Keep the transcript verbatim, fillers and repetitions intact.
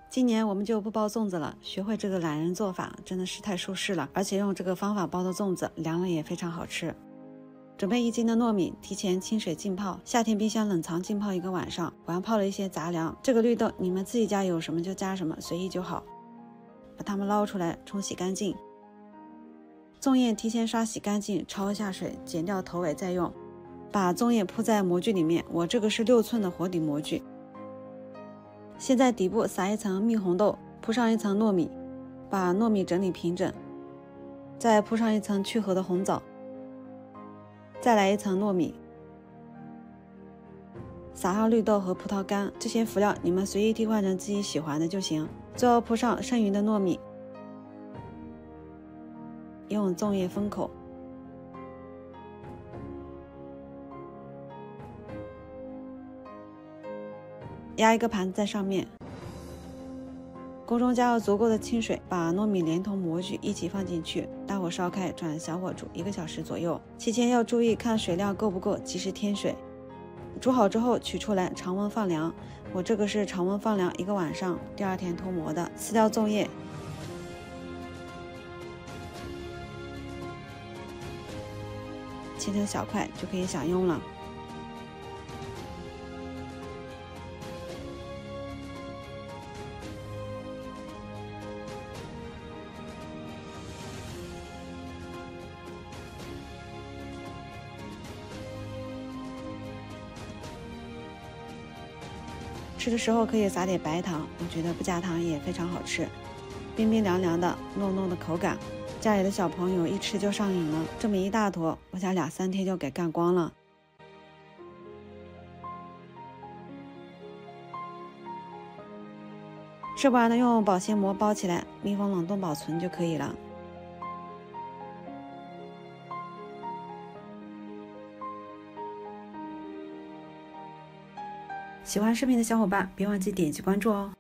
今年我们就不包粽子了，学会这个懒人做法真的是太舒适了，而且用这个方法包的粽子凉了也非常好吃。准备一斤的糯米，提前清水浸泡，夏天冰箱冷藏浸泡一个晚上。我还泡了一些杂粮，这个绿豆你们自己家有什么就加什么，随意就好。把它们捞出来冲洗干净。粽叶提前刷洗干净，焯下水，剪掉头尾再用。把粽叶铺在模具里面，我这个是六寸的活底模具。先在底部撒一层蜜红豆，铺上一层糯米，把糯米整理平整，再铺上一层去核的红枣，再来一层糯米，撒上绿豆和葡萄干，这些辅料你们随意替换成自己喜欢的就行。最后铺上剩余的糯米，用粽叶封口，压一个盘子在上面。锅中加入足够的清水，把糯米连同模具一起放进去，大火烧开，转小火煮一个小时左右。期间要注意看水量够不够，及时添水。煮好之后取出来常温放凉，我这个是常温放凉一个晚上，第二天脱模的。撕掉粽叶，切成小块就可以享用了。吃的时候可以撒点白糖，我觉得不加糖也非常好吃，冰冰凉凉的，糯糯的口感，家里的小朋友一吃就上瘾了。这么一大坨，我想两三天就给干光了。吃不完的用保鲜膜包起来，密封冷冻保存就可以了。喜欢视频的小伙伴别忘记点击关注哦。